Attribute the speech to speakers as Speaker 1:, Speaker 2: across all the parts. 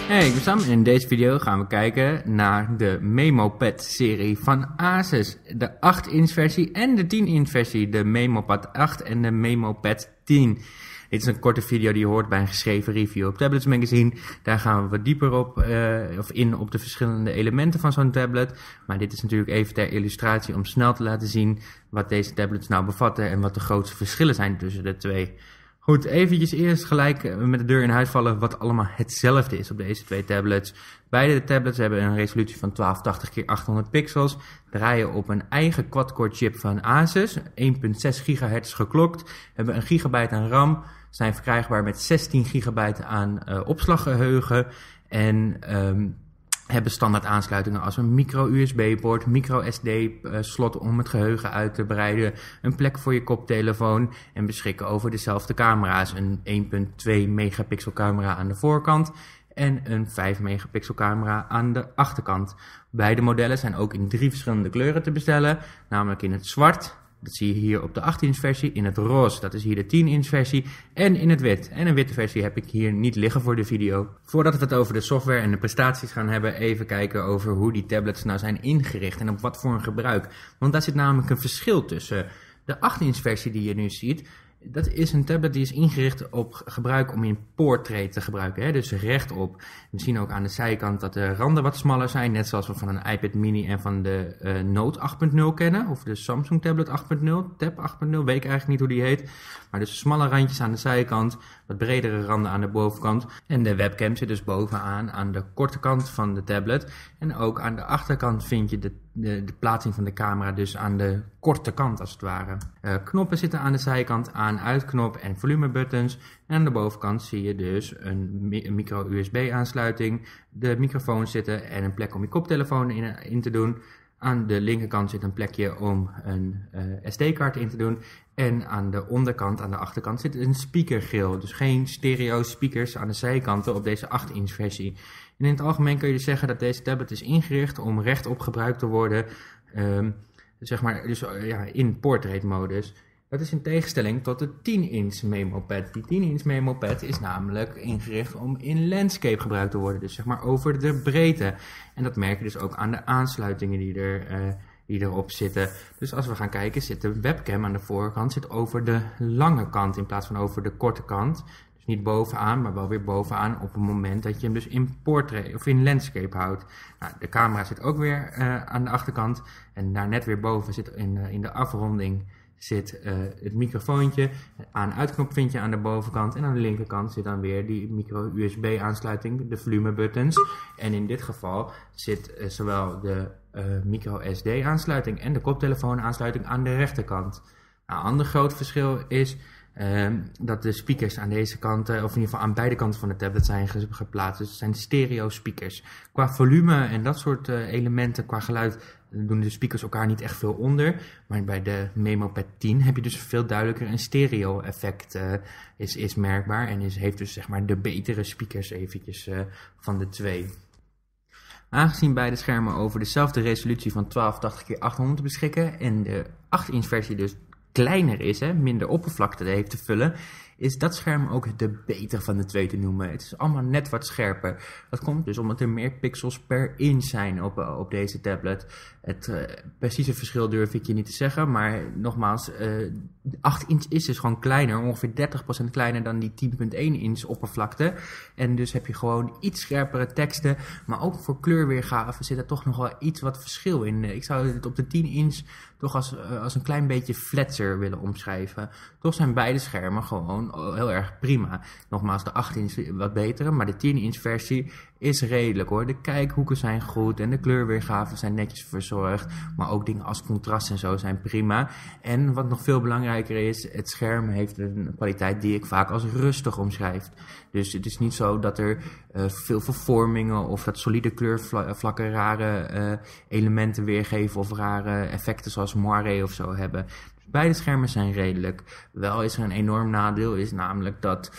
Speaker 1: Hey, ik ben Sam en in deze video gaan we kijken naar de MemoPad serie van Asus. De 8-inch versie en de 10-inch versie, de MemoPad 8 en de MemoPad 10. Dit is een korte video die hoort bij een geschreven review op Tablets Magazine. Daar gaan we wat dieper op op de verschillende elementen van zo'n tablet. Maar dit is natuurlijk even ter illustratie om snel te laten zien wat deze tablets nou bevatten en wat de grootste verschillen zijn tussen de twee. Goed, eventjes eerst gelijk met de deur in huis vallen wat allemaal hetzelfde is op deze twee tablets. Beide tablets hebben een resolutie van 1280 x 800 pixels, draaien op een eigen quad-core chip van Asus, 1.6 GHz geklokt, hebben een gigabyte aan RAM, zijn verkrijgbaar met 16 gigabyte aan opslaggeheugen en hebben standaard aansluitingen als een micro-USB-poort, micro-SD-slot om het geheugen uit te breiden, een plek voor je koptelefoon en beschikken over dezelfde camera's. Een 1.2 megapixel camera aan de voorkant en een 5 megapixel camera aan de achterkant. Beide modellen zijn ook in 3 verschillende kleuren te bestellen, namelijk in het zwart. Dat zie je hier op de 8-inch versie, in het roze, dat is hier de 10-inch versie, en in het wit. En een witte versie heb ik hier niet liggen voor de video. Voordat we het over de software en de prestaties gaan hebben, even kijken over hoe die tablets nou zijn ingericht en op wat voor een gebruik. Want daar zit namelijk een verschil tussen. De 8-inch versie die je nu ziet, dat is een tablet die is ingericht op gebruik om in portrait te gebruiken, hè? Dus rechtop. We zien ook aan de zijkant dat de randen wat smaller zijn, net zoals we van een iPad mini en van de Note 8.0 kennen, of de Samsung Tablet 8.0, Tab 8.0, weet ik eigenlijk niet hoe die heet. Maar dus smalle randjes aan de zijkant, wat bredere randen aan de bovenkant. En de webcam zit dus bovenaan aan de korte kant van de tablet. En ook aan de achterkant vind je de plaatsing van de camera dus aan de korte kant als het ware. Knoppen zitten aan de zijkant, aan-uitknop en volumebuttons. En aan de bovenkant zie je dus een micro-USB aansluiting, de microfoon zitten en een plek om je koptelefoon in te doen. Aan de linkerkant zit een plekje om een SD-kaart in te doen. En aan de onderkant, aan de achterkant, zit een speakergrill. Dus geen stereo speakers aan de zijkanten op deze 8-inch versie. En in het algemeen kun je dus zeggen dat deze tablet is ingericht om rechtop gebruikt te worden. In portrait modus. Dat is in tegenstelling tot de 10-inch MemoPad. Die 10-inch MemoPad is namelijk ingericht om in landscape gebruikt te worden. Dus zeg maar over de breedte. En dat merk je dus ook aan de aansluitingen die erop zitten. Dus als we gaan kijken, zit de webcam aan de voorkant over de lange kant in plaats van over de korte kant. Dus niet bovenaan, maar wel weer bovenaan op het moment dat je hem dus in portrait of in landscape houdt. Nou, de camera zit ook weer aan de achterkant. En daar net weer boven zit in de afronding zit het microfoontje. Aan-uitknop vind je aan de bovenkant. En aan de linkerkant zit dan weer die micro-USB aansluiting, de volumebuttons. En in dit geval zit zowel de micro-SD aansluiting en de koptelefoon aansluiting aan de rechterkant. Nou, een ander groot verschil is dat de speakers aan deze kant, of in ieder geval aan beide kanten van de tablet zijn geplaatst. Dus het zijn stereo speakers. Qua volume en dat soort elementen, qua geluid, doen de speakers elkaar niet echt veel onder. Maar bij de MemoPad 10 heb je dus veel duidelijker een stereo effect is merkbaar. En heeft dus zeg maar de betere speakers eventjes van de twee. Aangezien beide schermen over dezelfde resolutie van 1280 x 800 beschikken en de 8-inch versie dus kleiner is, minder oppervlakte heeft te vullen, is dat scherm ook de beter van de twee te noemen. Het is allemaal net wat scherper. Dat komt dus omdat er meer pixels per inch zijn op deze tablet. Het precieze verschil durf ik je niet te zeggen, maar nogmaals, de 8 inch is dus gewoon kleiner, ongeveer 30% kleiner dan die 10.1 inch oppervlakte. En dus heb je gewoon iets scherpere teksten, maar ook voor kleurweergave zit er toch nog wel iets wat verschil in. Ik zou het op de 10 inch toch als een klein beetje flatser willen omschrijven. Toch zijn beide schermen gewoon heel erg prima. Nogmaals, de 8 inch wat beter, maar de 10 inch versie is redelijk hoor. De kijkhoeken zijn goed en de kleurweergaven zijn netjes verzorgd. Maar ook dingen als contrast en zo zijn prima. En wat nog veel belangrijker is, het scherm heeft een kwaliteit die ik vaak als rustig omschrijf. Dus het is niet zo dat er veel vervormingen of dat solide kleurvlakken rare elementen weergeven of rare effecten zoals moiré of zo hebben. Beide schermen zijn redelijk. Wel is er een enorm nadeel, is namelijk dat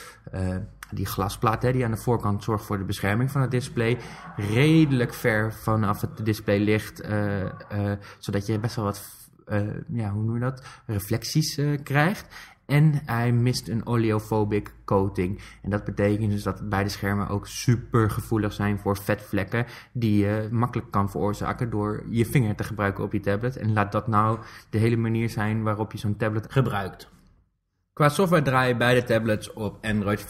Speaker 1: die glasplaat die aan de voorkant zorgt voor de bescherming van het display redelijk ver vanaf het display ligt, zodat je best wel wat, hoe noem je dat, reflecties krijgt. En hij mist een oleophobic coating. En dat betekent dus dat beide schermen ook super gevoelig zijn voor vetvlekken die je makkelijk kan veroorzaken door je vinger te gebruiken op je tablet. En laat dat nou de hele manier zijn waarop je zo'n tablet gebruikt. Qua software draaien beide tablets op Android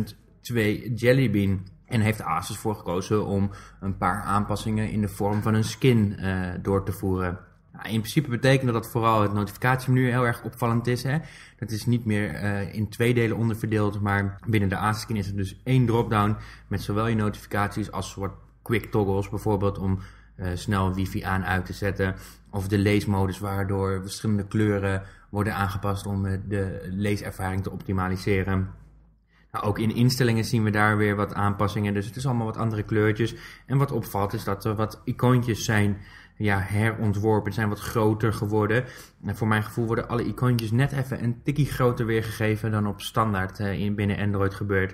Speaker 1: 4.2 Jelly Bean. En heeft Asus voor gekozen om een paar aanpassingen in de vorm van een skin door te voeren. Nou, in principe betekent dat vooral het notificatiemenu heel erg opvallend is. Hè? Dat is niet meer in 2 delen onderverdeeld, maar binnen de Asus Skin is er dus 1 dropdown met zowel je notificaties als soort quick toggles bijvoorbeeld om snel wifi aan uit te zetten. Of de leesmodus waardoor verschillende kleuren worden aangepast om de leeservaring te optimaliseren. Nou, ook in instellingen zien we daar weer wat aanpassingen, dus het is allemaal wat andere kleurtjes. En wat opvalt is dat er wat icoontjes zijn herontworpen, zijn wat groter geworden. En voor mijn gevoel worden alle icoontjes net even een tikkie groter weergegeven dan op standaard binnen Android gebeurt.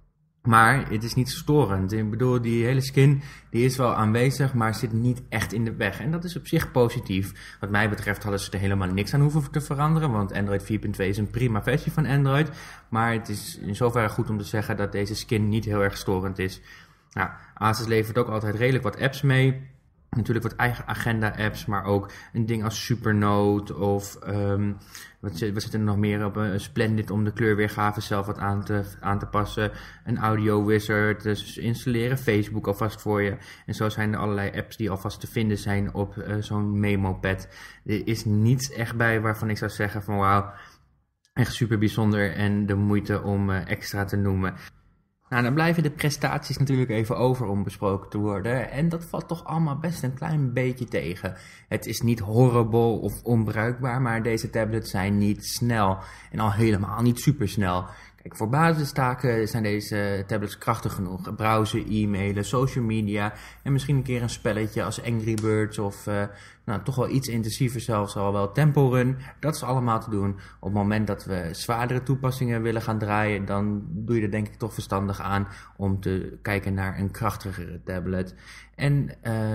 Speaker 1: Maar het is niet storend. Ik bedoel, die hele skin die is wel aanwezig, maar zit niet echt in de weg. En dat is op zich positief. Wat mij betreft hadden ze er helemaal niks aan hoeven te veranderen, want Android 4.2 is een prima versie van Android. Maar het is in zoverre goed om te zeggen dat deze skin niet heel erg storend is. Nou, Asus levert ook altijd redelijk wat apps mee. Natuurlijk wat eigen agenda-apps, maar ook een ding als Supernote of wat zit er nog meer op? Een Splendid om de kleurweergave zelf wat aan te passen. Een audio wizard, dus installeren Facebook alvast voor je. En zo zijn er allerlei apps die alvast te vinden zijn op zo'n memo-pad. Er is niets echt bij waarvan ik zou zeggen van wauw, echt super bijzonder en de moeite om extra te noemen. Nou, dan blijven de prestaties natuurlijk even over om besproken te worden. En dat valt toch allemaal best een klein beetje tegen. Het is niet horrible of onbruikbaar, maar deze tablets zijn niet snel. En al helemaal niet supersnel. Kijk, voor basistaken zijn deze tablets krachtig genoeg. Browsen, e-mailen, social media en misschien een keer een spelletje als Angry Birds of toch wel iets intensiever zelfs al wel Temple Run. Dat is allemaal te doen. Op het moment dat we zwaardere toepassingen willen gaan draaien, dan doe je er denk ik toch verstandig aan om te kijken naar een krachtigere tablet. En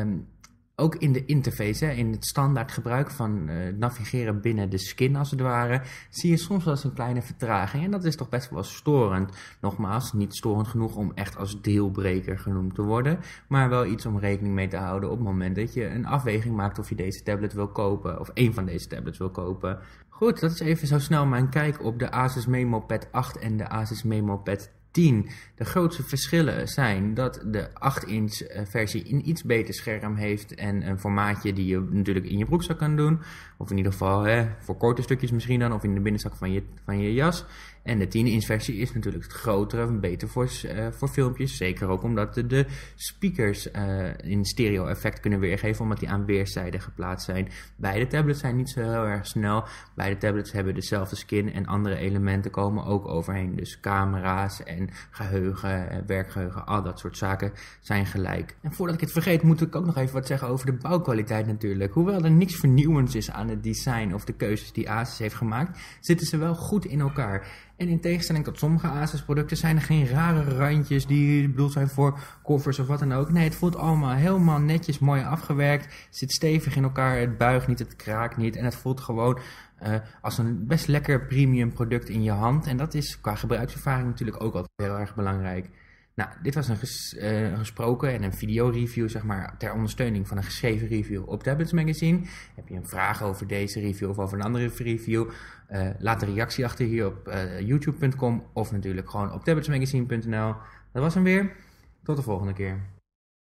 Speaker 1: ook in de interface, in het standaard gebruik van navigeren binnen de skin als het ware, zie je soms wel eens een kleine vertraging. En dat is toch best wel storend. Nogmaals, niet storend genoeg om echt als dealbreaker genoemd te worden, maar wel iets om rekening mee te houden op het moment dat je een afweging maakt of je deze tablet wil kopen, of één van deze tablets wil kopen. Goed, dat is even zo snel mijn kijk op de Asus MemoPad 8 en de Asus MemoPad 10. De grootste verschillen zijn dat de 8-inch versie een iets beter scherm heeft en een formaatje die je natuurlijk in je broekzak kan doen. Of in ieder geval voor korte stukjes misschien dan, of in de binnenzak van je jas. En de 10-inch versie is natuurlijk het grotere, beter voor filmpjes. Zeker ook omdat de speakers in stereo effect kunnen weergeven, omdat die aan weerszijden geplaatst zijn. Beide tablets zijn niet zo heel erg snel. Beide tablets hebben dezelfde skin en andere elementen komen ook overheen. Dus camera's en geheugen, werkgeheugen, al dat soort zaken zijn gelijk. En voordat ik het vergeet, moet ik ook nog even wat zeggen over de bouwkwaliteit natuurlijk. Hoewel er niks vernieuwends is aan het design of de keuzes die Asus heeft gemaakt, zitten ze wel goed in elkaar. En in tegenstelling tot sommige Asus producten zijn er geen rare randjes die bedoeld zijn voor koffers of wat dan ook. Nee, het voelt allemaal helemaal netjes mooi afgewerkt. Het zit stevig in elkaar, het buigt niet, het kraakt niet. En het voelt gewoon als een best lekker premium product in je hand. En dat is qua gebruikservaring natuurlijk ook altijd heel erg belangrijk. Nou, dit was een gesproken en een videoreview, zeg maar, ter ondersteuning van een geschreven review op Tablets Magazine. Heb je een vraag over deze review of over een andere review? Laat een reactie achter hier op youtube.com of natuurlijk gewoon op tabletsmagazine.nl. Dat was hem weer. Tot de volgende keer.